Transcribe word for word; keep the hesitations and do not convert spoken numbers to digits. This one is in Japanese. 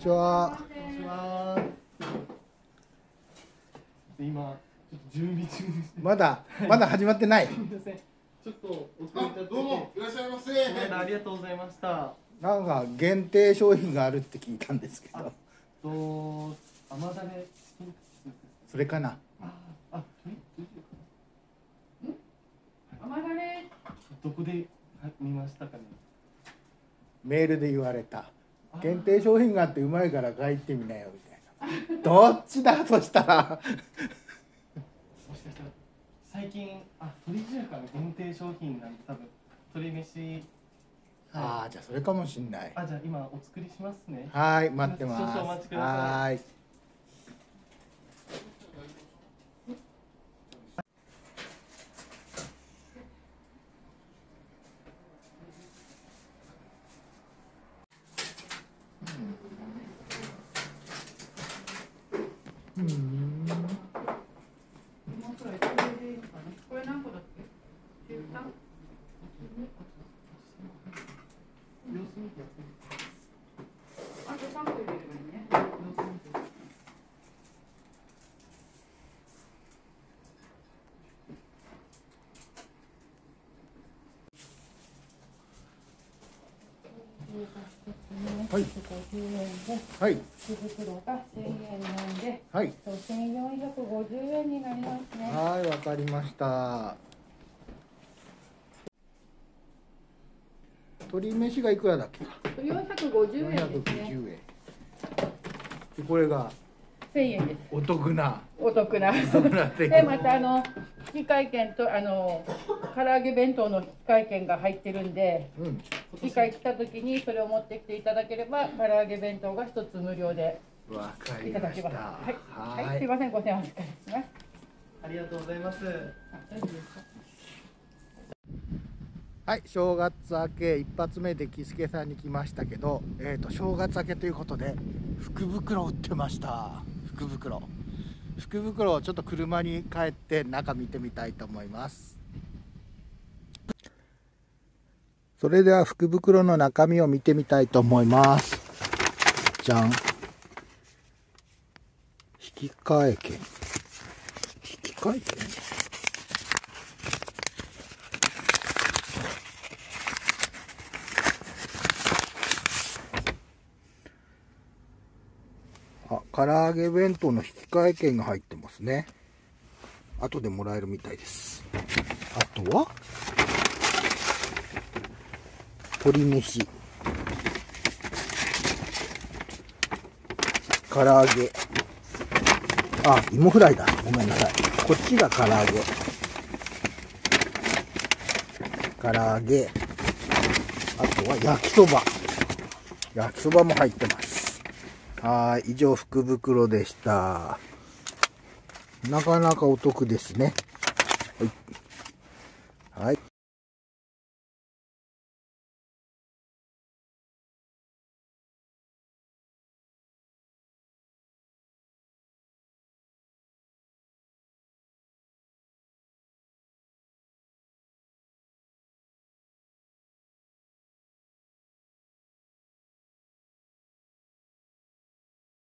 ちは。 こんにちは。今ちょっと準備中です。 まだまだ始まってない。 すみません。ちょっとお疲れちゃって。 どうもいらっしゃいませ。 ありがとうございました。 なんか限定商品があるって聞いたんですけど。 と甘だれそれかな。 ああ、 甘だれどこで見ましたかね。 メールで言われた。限定商品があってうまいから買いってみなよみたいな。どっちだとしたら。 もしかしたら最近あ鶏中華の限定商品なんで多分鶏飯。 ああ、じゃあそれかもしんない。 あ、じゃあ今お作りしますね。 はい、待ってます。 少々お待ちください。 はい。うん。 これ何個だっけ？中華？ 様子見てやってみて。 あとさんこ入れればいいね。 様子見て。 はい。 ごじゅうえんで、 はい。 福袋がせんえんなんで、 はい。 せんよんひゃくごじゅうえんになりますね。 はい、わかりました。鶏飯がいくらだっけ？ よんひゃくごじゅうえんですよんひゃくごじゅうね。 えん。でこれがせんえんです。 お得な。 お得な。 お得なで、またあの引換券とあの唐揚げ弁当の引換券が入ってるんで、 うん。 次回来た時にそれを持ってきていただければ唐揚げ弁当が一つ無料でわかいりました。 ただきます。はい、 ははい、すいません、ごせんお預かりします。 ありがとうございます。 あ、大丈夫ですか？ はい、正月明け一発目で喜助さんに来ましたけど、えっと正月明けということで福袋売ってました。福袋。福袋をちょっと車に帰って中見てみたいと思います。それでは福袋の中身を見てみたいと思います。じゃん。引換券。引換券。あ、唐揚げ弁当の引換券が入ってますね。後でもらえるみたいです。あとは鶏飯、唐揚げ、あ、芋フライだ。ごめんなさい。こっちが唐揚げ。唐揚げ。あとは焼きそば。焼きそばも入ってます。はい、以上福袋でした。なかなかお得ですね。はい。